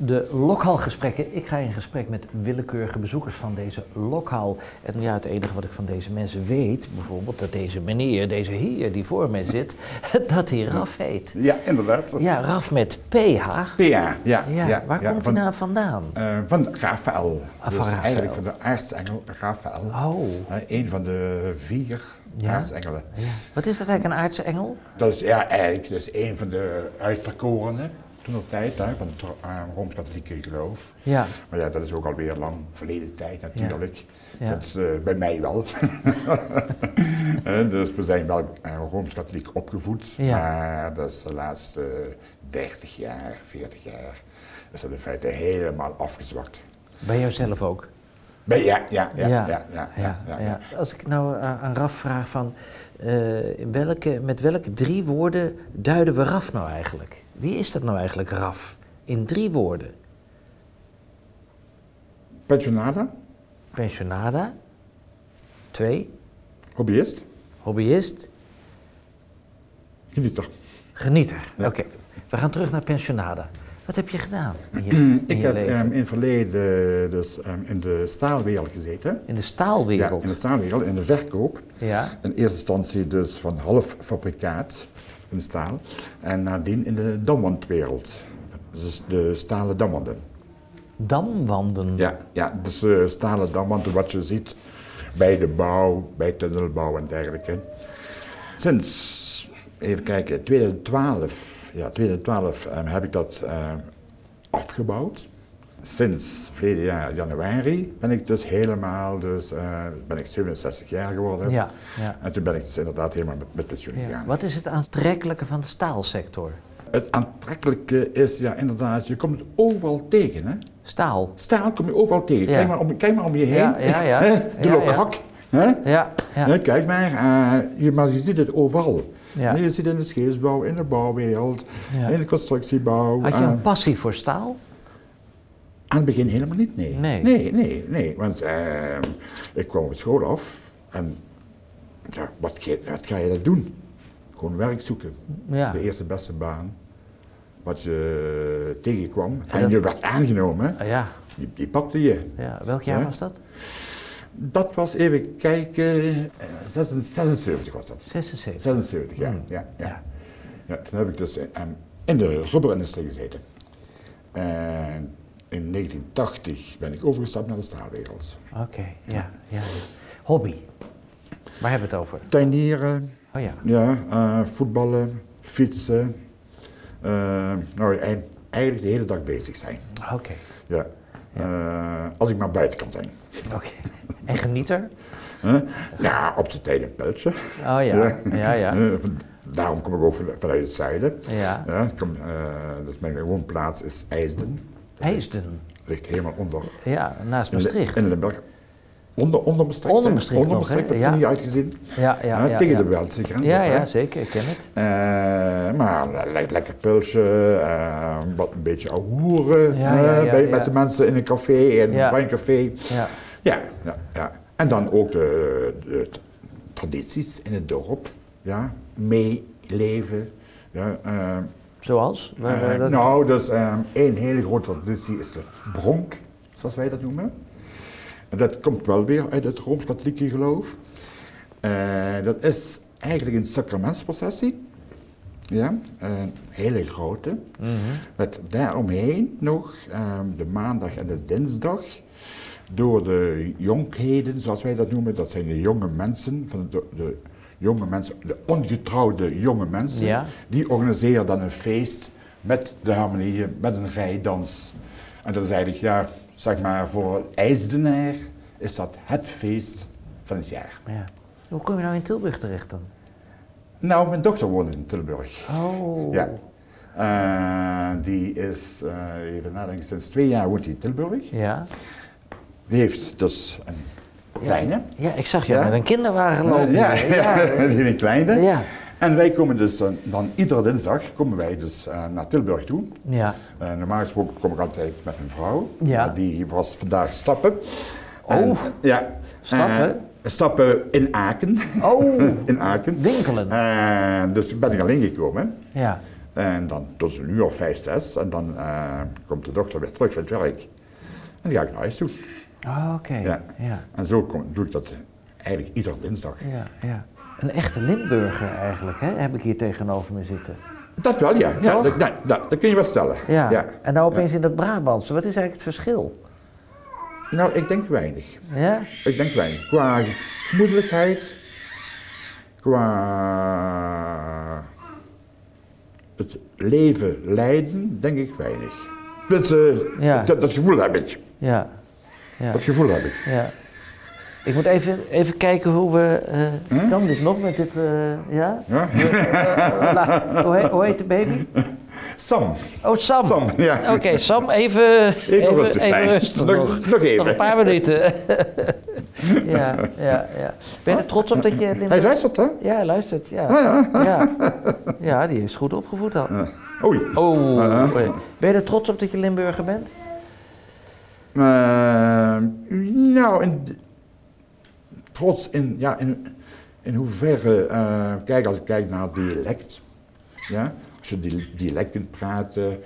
de lokhaalgesprekken. Ik ga in gesprek met willekeurige bezoekers van deze lokhaal. En ja, het enige wat ik van deze mensen weet, bijvoorbeeld dat deze meneer, deze heer die voor mij zit, dat hij Raf heet. Ja, inderdaad. Ja, Raf met PH. PH, ja. Waar komt hij nou vandaan? Van Raphaël. Van Dus Raphaël. eigenlijk van de aartsengel Raphaël. Oh. Een van de 4 aartsengelen. Ja. Wat is dat eigenlijk, een aardse engel? Dat is eigenlijk dus een van de uitverkorenen. Toen op tijd, van het Rooms-Katholieke geloof. Ja. Maar ja, dat is ook alweer lang verleden tijd natuurlijk. Ja. Dat is bij mij wel. Dus we zijn wel Rooms-Katholiek opgevoed. Ja. Maar dat is de laatste 30 jaar, 40 jaar, is dat in feite helemaal afgezwakt. Bij jouzelf ook? Ja. Als ik nou aan Raf vraag van, met welke 3 woorden duiden we Raf nou eigenlijk? Wie is dat nou eigenlijk, Raf? In 3 woorden. Pensionada. Pensionada. 2. Hobbyist. Hobbyist. Genieter. Genieter. Ja. Oké. We gaan terug naar Pensionada. Wat heb je gedaan in Ik je heb leven? in het verleden dus in de staalwereld gezeten. In de staalwereld? Ja, in de staalwereld, in de verkoop. Ja. In eerste instantie dus van halffabrikaat in de staal. En nadien in de damwandwereld. Dus de stalen damwanden. Damwanden? Ja, dus stalen damwanden wat je ziet bij de bouw, bij tunnelbouw en dergelijke. Sinds, even kijken, 2012 heb ik dat afgebouwd. Sinds verleden jaar januari ben ik dus helemaal, ben ik 67 jaar geworden. Ja. En toen ben ik dus inderdaad helemaal met pensioen Ja. gegaan. Wat is het aantrekkelijke van de staalsector? Het aantrekkelijke is, ja inderdaad, je komt het overal tegen. Hè? Staal? Staal kom je overal tegen. Ja. Kijk maar om je heen. Ja. De lokhak. Ja. Kijk maar, maar je ziet het overal. Ja. Je ziet het in de scheepsbouw, in de bouwwereld, Ja. in de constructiebouw. Had je een passie voor staal? Aan het begin helemaal niet, nee. Nee. Want ik kwam op school af en ja, wat ga je dat doen? Gewoon werk zoeken. Ja. De eerste beste baan. Wat je tegenkwam. Ja, En je werd aangenomen. Ja. Die pakte je. Ja. Welk jaar Ja. was dat? Dat was, even kijken, 76 was dat. 76. 76, ja. Ja, toen heb ik dus in de rubberindustrie gezeten. En in 1980 ben ik overgestapt naar de staalwereld. Oké, ja. Hobby. Waar hebben we het over? Tuinieren, Oh ja. voetballen, fietsen. Eigenlijk de hele dag bezig zijn. Oké. Ja. Als ik maar buiten kan zijn. Oké. En genieter? Ja, op zijn tijd een pijltje. Oh ja. Daarom kom ik ook vanuit het zuiden. Ja. Dus mijn woonplaats is IJsden. Heesden. Ligt helemaal onder. Ja, naast Maastricht. In Limburg. Onder Maastricht. Onder Maastricht nog, Maastricht, hè? heb Ja. je niet uitgezien. Ja. Tegen de Belgische grens. Ja, zeker. Ik ken het. Maar lekker pulsje, wat een beetje ahoeren met de mensen in een café, een wijncafé. Ja. En dan ook de tradities in het dorp. Ja, meeleven. Ja, Zoals? Dus één hele grote traditie is de bronk, zoals wij dat noemen. En dat komt wel weer uit het Rooms-Katholieke geloof. Dat is eigenlijk een sacramentsprocessie. Ja, een hele grote. Met daaromheen nog de maandag en de dinsdag door de jonkheden, zoals wij dat noemen. Dat zijn de jonge mensen, de ongetrouwde jonge mensen. Die organiseren dan een feest met de harmonieën, met een rijdans. En dat is eigenlijk, zeg maar, voor een IJsdenaar is dat het feest van het jaar. Ja. Hoe kom je nou in Tilburg terecht dan? Nou, mijn dochter woont in Tilburg. Oh. Ja. Die is, even nadenken, sinds 2 jaar woont hij in Tilburg. Ja. Die heeft dus een kleine. Ja, ik zag je met een kinderwagen lopen. Die heeft een kleine. Ja. En wij komen dus dan iedere dinsdag naar Tilburg toe. Ja. Normaal gesproken kom ik altijd met mijn vrouw. Ja. Die was vandaag stappen. Stappen? Stappen in Aken. Oh. In Aken. Winkelen. Dus ben ik alleen gekomen. Ja. En dan tot een uur of 5, 6 en dan komt de dochter weer terug van het werk. En dan ga ik naar huis toe. Oh, oké. Ja. Ja. En zo doe ik dat eigenlijk iedere dinsdag. Ja, ja. Een echte Limburger eigenlijk, hè? Heb ik hier tegenover me zitten. Dat wel, ja. Ja, Toch? dat kun je wel stellen. Ja. Ja. En nou opeens in dat Brabantse, wat is eigenlijk het verschil? Nou, ik denk weinig. Ja? Ik denk weinig. Qua gemoedelijkheid, qua het leven leiden, denk ik weinig. Dus, Ja. dat gevoel heb ik. Ja. Ja. Dat gevoel heb ik. Ja. Ik moet even kijken hoe we... Kan dit nog met dit... ja? Ja? Hoe heet de baby? Sam. Oh, Sam. Sam, ja. Oké, Sam, even rustig zijn. rustig Nog even. Nog een paar minuten. ja. Ben je er trots op dat je Limburg... Hij luistert, hè? Ja, hij luistert, ja. Ja, die is goed opgevoed al. Oei. Oh, ben je er trots op dat je Limburger bent? Nou, trots in hoeverre, als ik kijk naar dialect, ja, als je dialect kunt praten,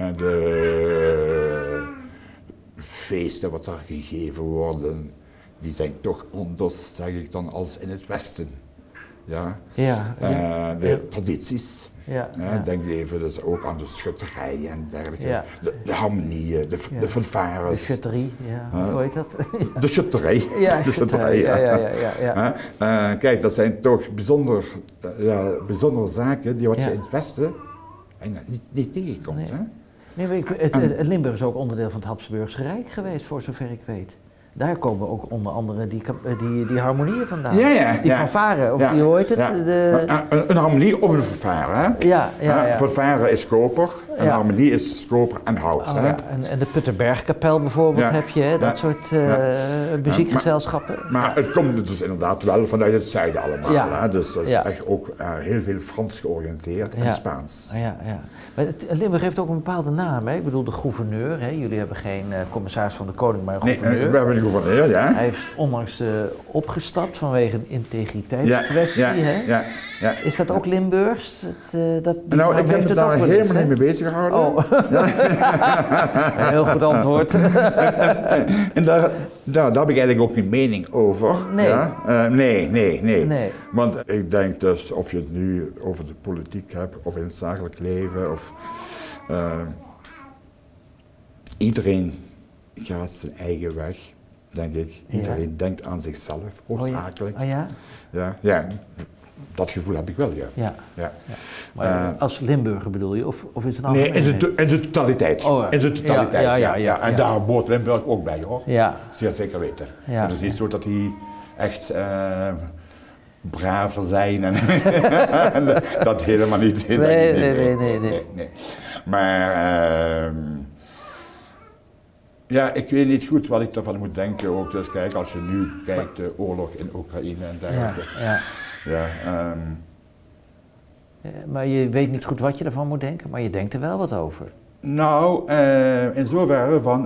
de feesten wat er gegeven worden, die zijn toch anders, zeg ik dan, als in het Westen. Ja. De tradities. Denk even dus ook aan de schutterij en dergelijke. Ja. De harmonieën, de fanfares. De schutterie, hoe heet dat? De schutterij. Ja, de schutterij. Ja. Kijk, dat zijn toch bijzondere zaken die wat je in het Westen niet tegenkomt. Nee. Hè? Nee, het Limburg is ook onderdeel van het Habsburgse Rijk geweest, voor zover ik weet. Daar komen ook onder andere die harmonieën vandaan. Die fanfare, of die, hoe heet het? Een harmonie of een fanfare, hè? Ja. Fanfare is koper, en harmonie is koper en hout. Oh, hè? ja. En de Putterbergkapel bijvoorbeeld heb je, hè? Dat soort muziekgezelschappen. Maar het komt dus inderdaad wel vanuit het zuiden allemaal. Hè? Dus dat is echt ook heel veel Frans georiënteerd en Spaans. Ja. Maar Limburg heeft ook een bepaalde naam, hè? Ik bedoel de gouverneur, hè? Jullie hebben geen commissaris van de koning, maar een gouverneur. Nee, we hebben een gouverneur, ja. Hij heeft onlangs opgestapt vanwege een integriteitskwestie, hè? Ja. Is dat ook Limburgs? Nou, ik heb me daar helemaal niet mee bezig gehouden. Oh. Heel goed antwoord. En daar heb ik eigenlijk ook geen mening over. Nee. Ja? Nee. Want ik denk dus, of je het nu over de politiek hebt, of in het zakelijk leven, of iedereen gaat zijn eigen weg, denk ik. Iedereen denkt aan zichzelf, hoofdzakelijk. Oh ja? Ja, dat gevoel heb ik wel, ja. Maar als Limburger bedoel je, of is het een Nee, in zijn totaliteit. In zijn totaliteit, ja. En daar hoort Limburg ook bij, hoor. Ja. Zeer zeker weten. Ja. Het is niet zo dat hij echt braver zijn en dat helemaal niet. Nee. Maar ik weet niet goed wat ik ervan moet denken ook. Dus kijk, als je nu kijkt, de oorlog in Oekraïne en dergelijke. Maar je weet niet goed wat je ervan moet denken, maar je denkt er wel wat over. Nou, in zoverre van,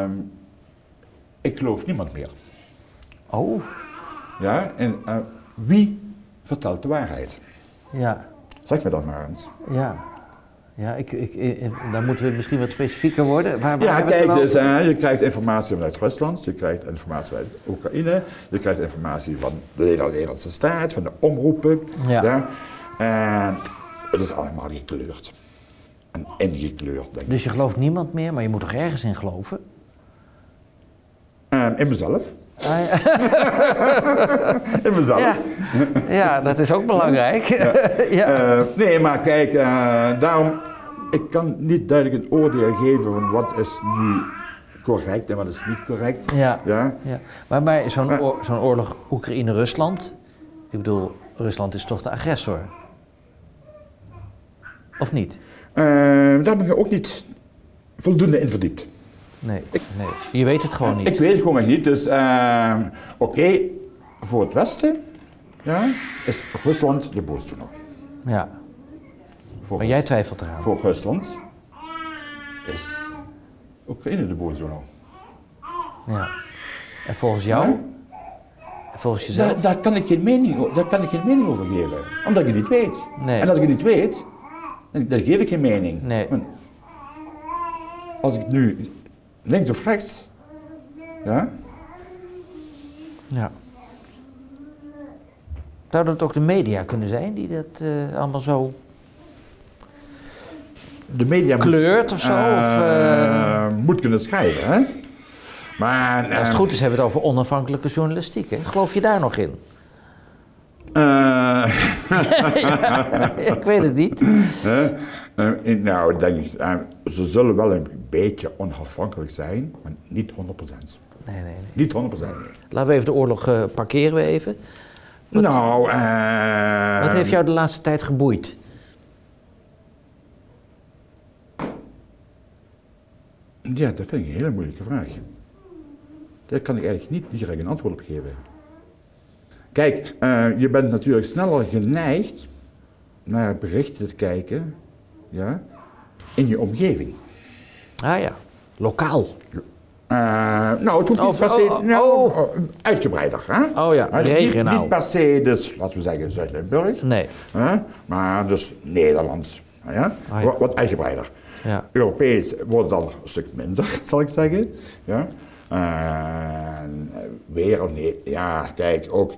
ik geloof niemand meer. Oh. Ja, en wie vertelt de waarheid? Ja. Zeg me dat maar eens. Ja, dan moeten we misschien wat specifieker worden. Waar kijk, dus, je krijgt informatie vanuit Rusland, je krijgt informatie vanuit Oekraïne, je krijgt informatie van de Nederlandse staat, van de omroepen. Ja. En het is allemaal gekleurd. En ingekleurd, denk ik. Dus je gelooft niemand meer, maar je moet toch ergens in geloven? In mezelf. In mezelf. Ja, dat is ook belangrijk. Nee, maar kijk, daarom, ik kan niet duidelijk een oordeel geven van wat is nu correct en wat is niet correct. Ja. Maar zo'n oorlog Oekraïne-Rusland, ik bedoel, Rusland is toch de agressor? Of niet? Daar ben ik ook niet voldoende in verdiept. Nee. Je weet het gewoon niet. Ik weet het gewoon niet, dus oké, voor het Westen is Rusland de boosdoener. Ja. Maar jij twijfelt eraan. Voor Rusland is Oekraïne de boosdoener. Ja. En volgens jou? Volgens jezelf? Daar kan ik geen mening over geven, omdat ik het niet weet. Nee. En als ik het niet weet, Dan geef ik geen mening. Nee. Want als ik nu links of rechts, ja, Ja. Zou dat ook de media kunnen zijn die dat allemaal zo de media kleurt of zo? moet kunnen schrijven, hè? Maar Als het goed is hebben we het over onafhankelijke journalistiek, hè? Geloof je daar nog in? ja, Ik weet het niet. nou, denk ik, ze zullen wel een beetje onafhankelijk zijn, maar niet 100%. Nee. Niet 100%. Laten we even de oorlog parkeren we even. Wat heeft jou de laatste tijd geboeid? Ja, dat vind ik een hele moeilijke vraag. Daar kan ik eigenlijk niet direct een antwoord op geven. Kijk, je bent natuurlijk sneller geneigd naar berichten te kijken, ja, in je omgeving. Ah ja, lokaal. Nou, het hoeft niet per se uitgebreider. Hè? Oh ja, regionaal. Niet per se, dus laten we zeggen Zuid-Limburg, Nee. maar dus Nederlands. Ja? Ah, ja. Wat uitgebreider. Ja. Europees wordt dan een stuk minder, zal ik zeggen. Ja? Wereld, nee, ja, kijk, ook.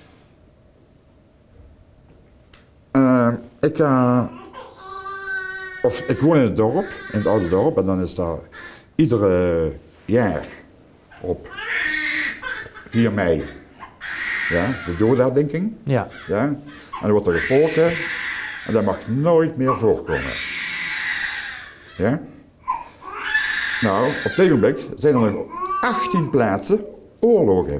Ik woon in het dorp, in het oude dorp, en dan is daar iedere jaar op 4 mei ja, de dodenherdenking. Ja. Ja, en dan wordt er gesproken en dat mag nooit meer voorkomen. Ja? Nou, op dit ogenblik zijn er nog 18 plaatsen oorlogen.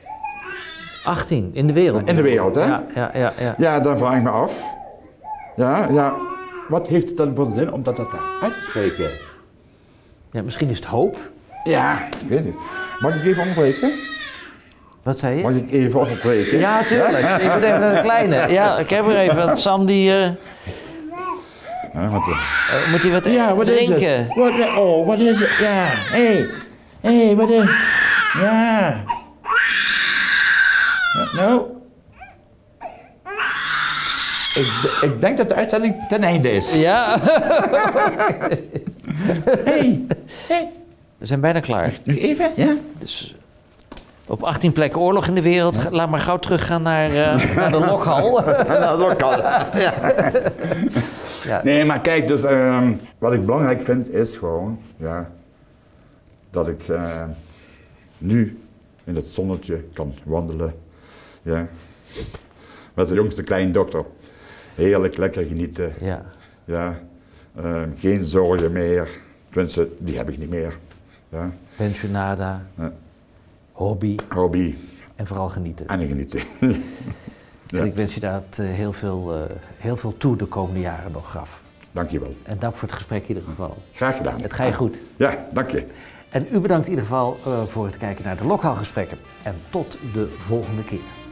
18 in de wereld. In de wereld, hè? Ja. Ja, dan vraag ik me af. Ja, wat heeft het dan voor zin om dat uit te spreken? Ja, misschien is het hoop. Ja, ik weet niet. Mag ik even onderbreken? Wat zei je? Mag ik even onderbreken? Ja, tuurlijk. Ja? Ik moet even naar de kleine. Ja, ik heb er even, want Sam die... Ja, moet hij wat wat drinken? Is het? Wat is het? Ja, hé, wat is ja. Nou... Ik denk dat de uitzending ten einde is. Ja. Hey. We zijn bijna klaar. Nog even, ja? Dus op 18 plekken oorlog in de wereld. Laat maar gauw teruggaan naar de lokhal. Naar de lokhal, ja. Ja. Nee, maar kijk, dus wat ik belangrijk vind is gewoon, ja, dat ik nu in het zonnetje kan wandelen, ja, met de jongste kleindochter. Heerlijk, lekker genieten, Ja. ja, geen zorgen meer, tenminste, die heb ik niet meer. Ja. Pensionada, Ja. hobby en vooral genieten. En genieten. Ja. En ik wens je daar heel veel toe de komende jaren nog, Graf. Dank je wel. En dank voor het gesprek in ieder geval. Graag gedaan. Het ga je goed. Ja, dank je. En u bedankt in ieder geval voor het kijken naar de lokhalgesprekken. En tot de volgende keer.